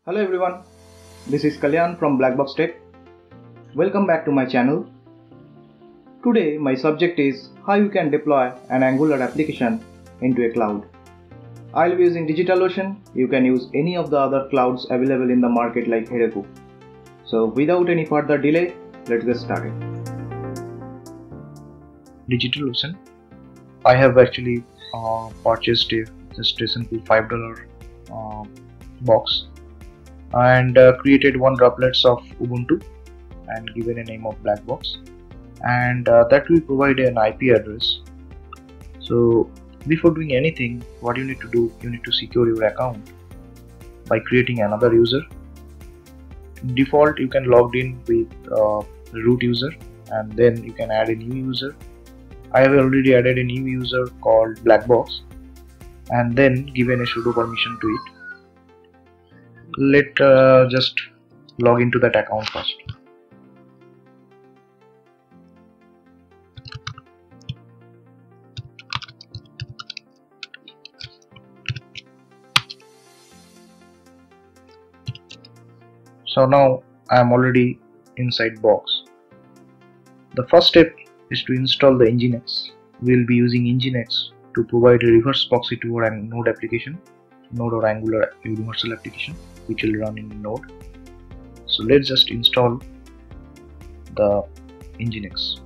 Hello everyone, this is Kalyan from Blackbox Tech. Welcome back to my channel. Today my subject is how you can deploy an Angular application into a cloud. I'll be using DigitalOcean. You can use any of the other clouds available in the market like Heroku. So without any further delay, let's get started. DigitalOcean. I have actually purchased just a simple $5 box and created one droplets of Ubuntu and given a name of Blackbox, and that will provide an IP address. So before doing anything, what you need to do, you need to secure your account by creating another user. Default, you can log in with root user, and then you can add a new user. I have already added a new user called Blackbox and then given a sudo permission to it. Let just log into that account first. So now I am already inside box. The first step is to install the Nginx. We will be using Nginx to provide a reverse proxy to our Node application, Node or Angular universal application, which will run in Node. So let's just install the Nginx.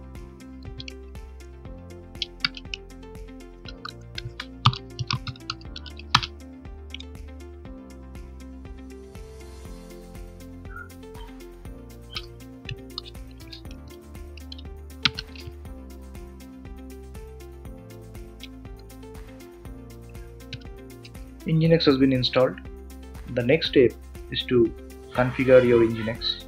Nginx has been installed. The next step is to configure your Nginx,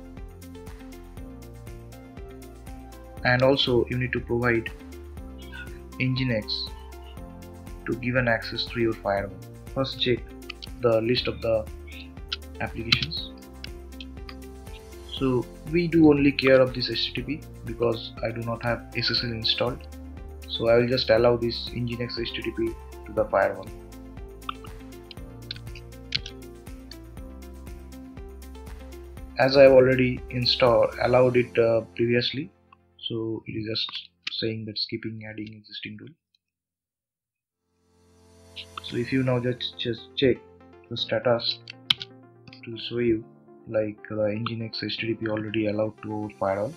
and also you need to provide Nginx to give an access through your firewall. First check the list of the applications. So we do only care of this HTTP because I do not have SSL installed, so I will just allow this Nginx HTTP to the firewall. As I have already allowed it previously, so it is just saying that skipping adding existing rule. So if you now just check the status to show you like the Nginx HTTP already allowed to our firewall.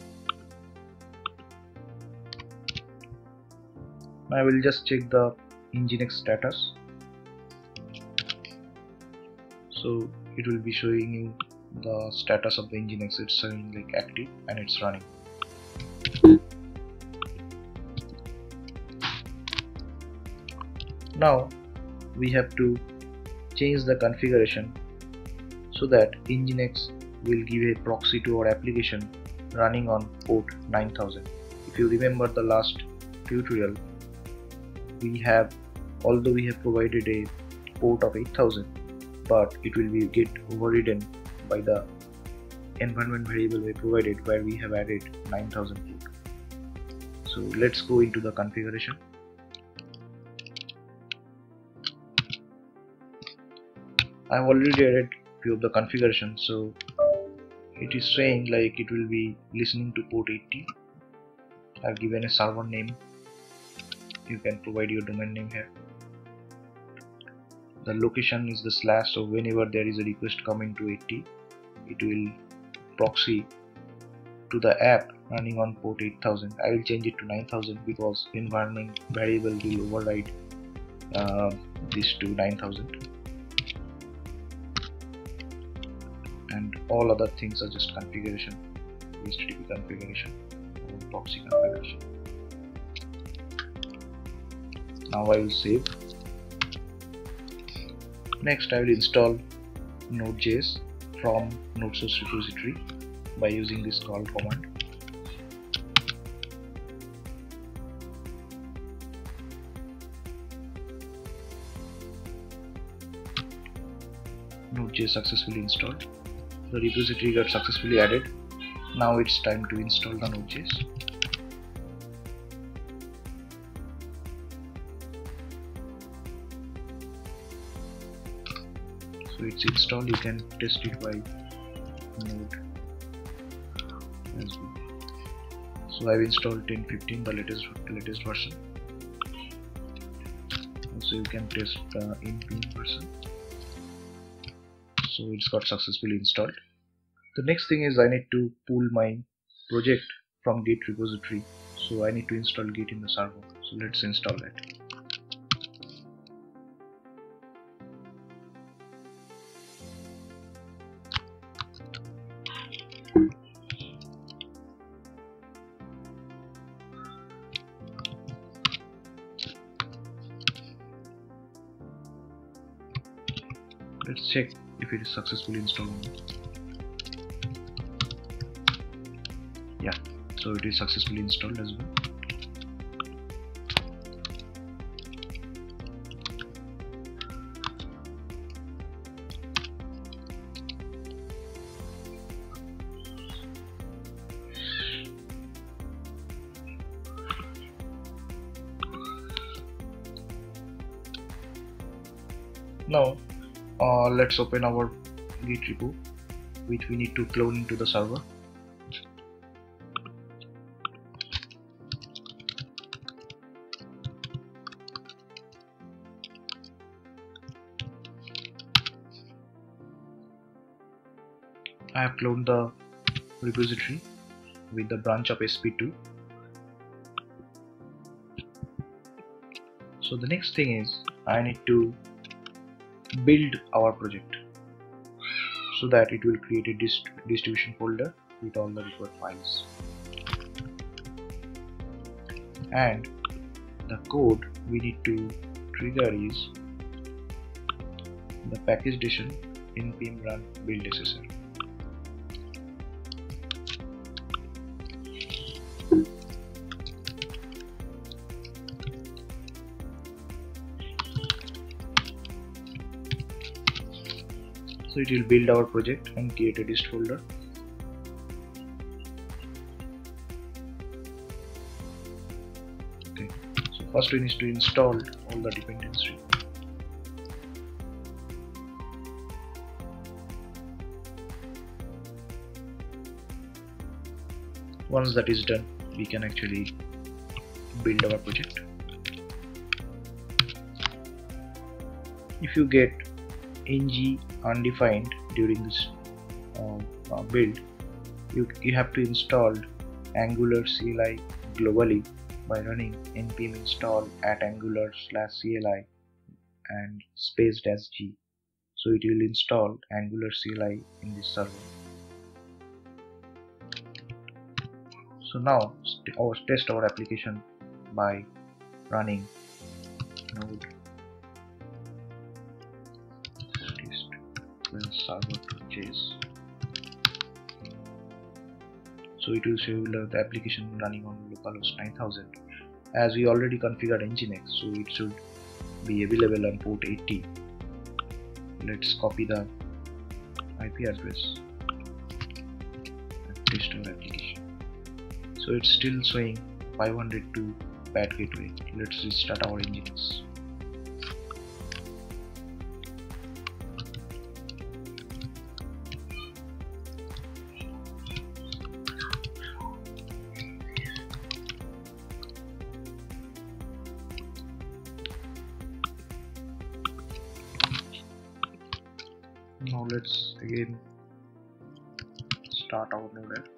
Now I will just check the Nginx status. So it will be showing you the status of the Nginx. It's showing like active and it's running. Now we have to change the configuration so that Nginx will give a proxy to our application running on port 9000. If you remember the last tutorial, although we have provided a port of 8000, but it will get overridden by the environment variable we provided, where we have added 9000 port. So let's go into the configuration. I have already added few of the configuration, so it is saying like it will be listening to port 80. I have given a server name. You can provide your domain name here. The location is the slash, so whenever there is a request coming to 80, it will proxy to the app running on port 8000. I will change it to 9000 because environment variable will override this to 9000, and all other things are just configuration, HTTP configuration or proxy configuration. Now I will save. Next I will install Node.js from node source repository by using this call command. Node.js successfully installed. The repository got successfully added. Now it's time to install the Node.js. So it's installed. You can test it by node as well. So I've installed 10.15, the latest version. Also you can test the npm version. So it's got successfully installed. The next thing is I need to pull my project from Git repository. So I need to install Git in the server. So let's install that. Let's check if it is successfully installed or not. Yeah, so it is successfully installed as well. Now let's open our Git repo, which we need to clone into the server. I have cloned the repository with the branch of sp2. So the next thing is I need to build our project so that it will create a distribution folder with all the required files, and the code we need to trigger is the package addition npm run build ssr. So it will build our project and create a dist folder. Okay, so first we need to install all the dependency. Once that is done, we can actually build our project. If you get ng undefined during this build, you have to install Angular CLI globally by running npm install @angular/CLI and --g. So it will install Angular CLI in this server. So now test our application by running node server.js. So it will show the application running on localhost 9000. As we already configured Nginx, so it should be available on port 80. Let's copy the IP address and test our application. So it's still showing 502 bad gateway. Let's restart our Nginx. Now let's again start our node app.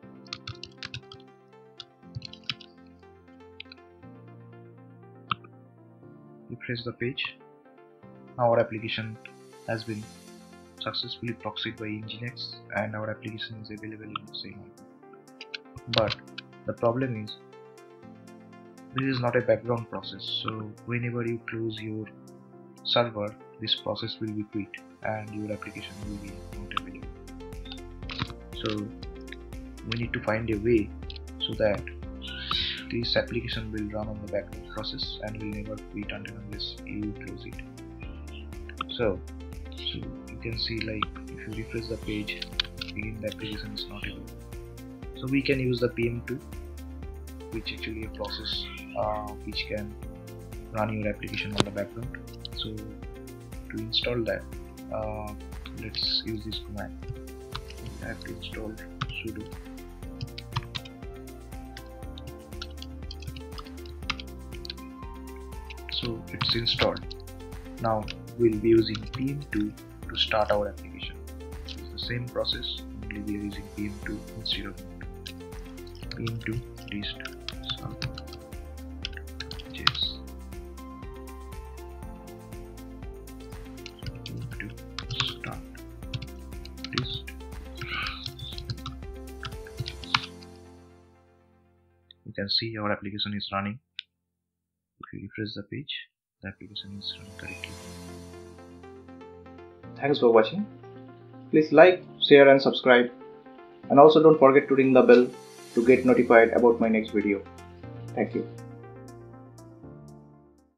Refresh the page. Now our application has been successfully proxied by Nginx and our application is available in the same IP. But the problem is this is not a background process, so whenever you close your server, this process will be quit and your application will be not available. So we need to find a way so that this application will run on the background process and will never quit unless you close it. So you can see, like, if you refresh the page, again the application is not available. So we can use the PM2, which actually a process which can run your application on the background. So to install that, let's use this command. We have to install sudo. So it's installed. Now we'll be using pm2 to start our application. It's the same process, only we are using pm2 instead of pm2 dist yes. pm2 start dist. You can see our application is running. If you refresh the page, the application is running correctly. Thanks for watching. Please like, share and subscribe, and also don't forget to ring the bell to get notified about my next video. Thank you.